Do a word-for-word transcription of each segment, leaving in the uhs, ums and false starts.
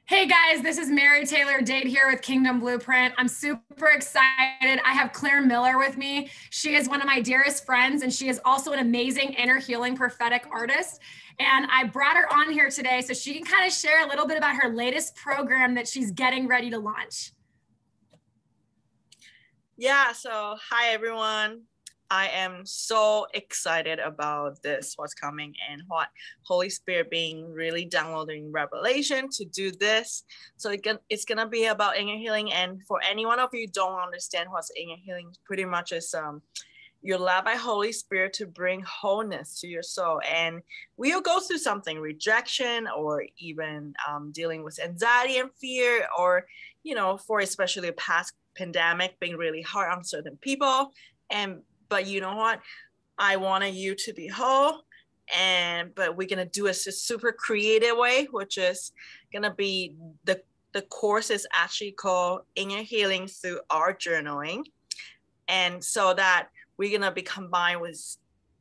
Hey guys, this is Mary Taylor Dade here with Kingdom Blueprint. I'm super excited. I have Claire Miller with me. She is one of my dearest friends, and she is also an amazing inner healing prophetic artist. And I brought her on here today so she can kind of share a little bit about her latest program that she's getting ready to launch. Yeah, so hi everyone. I am so excited about this, what's coming, and what Holy Spirit being really downloading revelation to do this. So it can, it's gonna be about inner healing. And for any one of you who don't understand what's inner healing, pretty much is um you're led by Holy Spirit to bring wholeness to your soul. And we'll go through something, rejection, or even um, dealing with anxiety and fear, or you know, for especially the past pandemic being really hard on certain people. And but you know what? I wanted you to be whole. And but we're gonna do it a super creative way, which is gonna be the the course is actually called Inner Healing Through Art Journaling. And so that we're gonna be combined with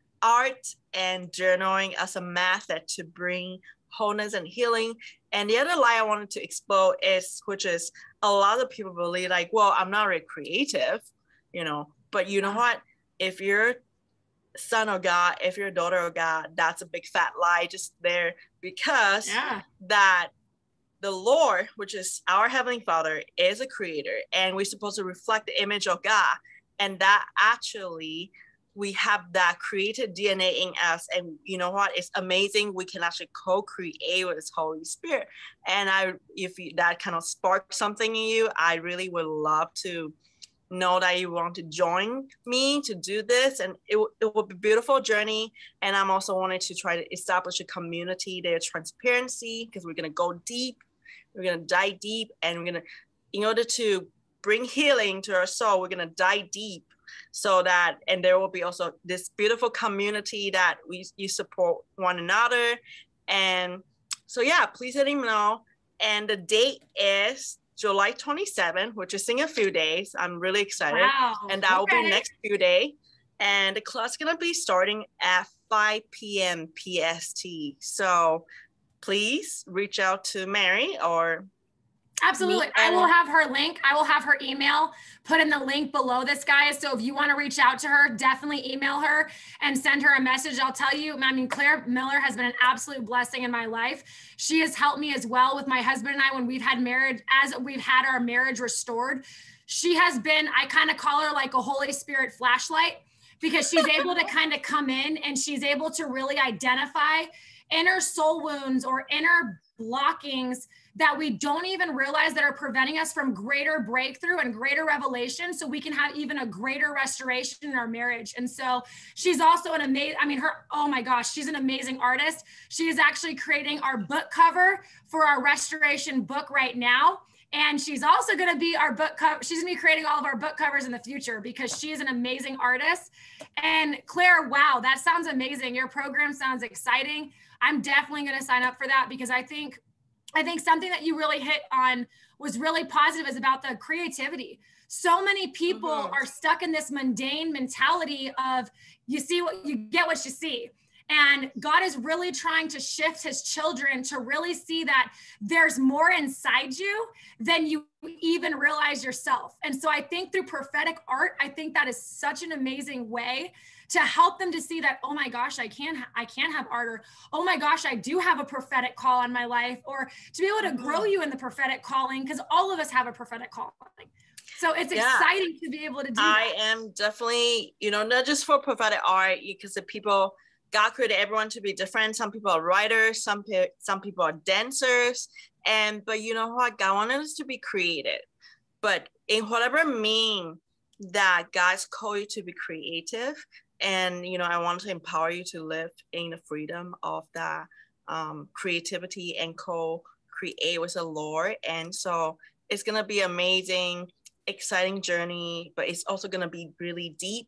art and journaling as a method to bring wholeness and healing. And the other lie I wanted to explore is, which is a lot of people believe like, well, I'm not really creative, you know, but you know what? If you're son of God, if you're a daughter of God, that's a big fat lie just there, because yeah. that the Lord, which is our Heavenly Father, is a creator, and we're supposed to reflect the image of God. And that actually, we have that creative D N A in us. And you know what? It's amazing. We can actually co-create with His Holy Spirit. And I, if you, that kind of sparks something in you, I really would love to know that you want to join me to do this. And it, it will be a beautiful journey. And I'm also wanting to try to establish a community, there's transparency, because we're going to go deep. We're going to dive deep, and we're going to, in order to bring healing to our soul, we're going to dive deep, so that, and there will be also this beautiful community that we you support one another. And so, yeah, please let him know. And the date is July twenty-seventh, which is in a few days. I'm really excited. Wow. And that okay. will be next few days. And the class is going to be starting at five p.m. P S T. So please reach out to Mary or Absolutely. I will have her link. I will have her email put in the link below this, guys. So if you want to reach out to her, definitely email her and send her a message. I'll tell you, I mean, Claire Miller has been an absolute blessing in my life. She has helped me as well with my husband and I when we've had marriage, as we've had our marriage restored. She has been, I kind of call her like a Holy Spirit flashlight, because she's able to kind of come in and she's able to really identify inner soul wounds or inner blockings that we don't even realize that are preventing us from greater breakthrough and greater revelation, so we can have even a greater restoration in our marriage. And so she's also an amazing, I mean, her, oh my gosh, she's an amazing artist. She is actually creating our book cover for our restoration book right now. And she's also going to be our book cover. She's going to be creating all of our book covers in the future, because she is an amazing artist. And Claire, wow, that sounds amazing. Your program sounds exciting. I'm definitely going to sign up for that, because I think I think something that you really hit on was really positive is about the creativity. So many people mm-hmm. are stuck in this mundane mentality of you see what you get what you see. And God is really trying to shift His children to really see that there's more inside you than you even realize yourself. And so I think through prophetic art, I think that is such an amazing way to help them to see that, oh my gosh, I can, I can have art, or, oh my gosh, I do have a prophetic call on my life, or to be able to grow you in the prophetic calling, because all of us have a prophetic calling. So it's yeah. exciting to be able to do I that. am definitely, you know, not just for prophetic art, because the people, God created everyone to be different. Some people are writers, some, some people are dancers, and, but you know what? God wanted us to be creative, but in whatever mean that God's called you to be creative. And, you know, I want to empower you to live in the freedom of that um, creativity and co-create with the Lord. And so it's going to be amazing, exciting journey, but it's also going to be really deep.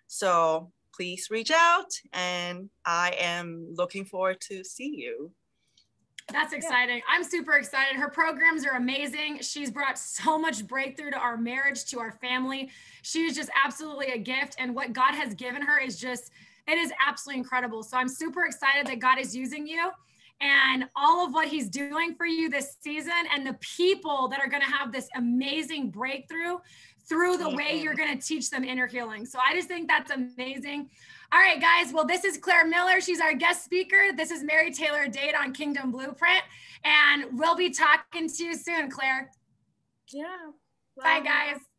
So please reach out, and I am looking forward to see you. That's exciting. Yeah. I'm super excited. Her programs are amazing. She's brought so much breakthrough to our marriage, to our family. She is just absolutely a gift. And what God has given her is just, it is absolutely incredible. So I'm super excited that God is using you. and all of what he's doing for you this season, and the people that are going to have this amazing breakthrough through the way you're going to teach them inner healing. So I just think that's amazing. All right, guys. Well, this is Claire Miller. She's our guest speaker. This is Mary Taylor Dade on Kingdom Blueprint. And we'll be talking to you soon, Claire. Yeah. Bye, Bye guys.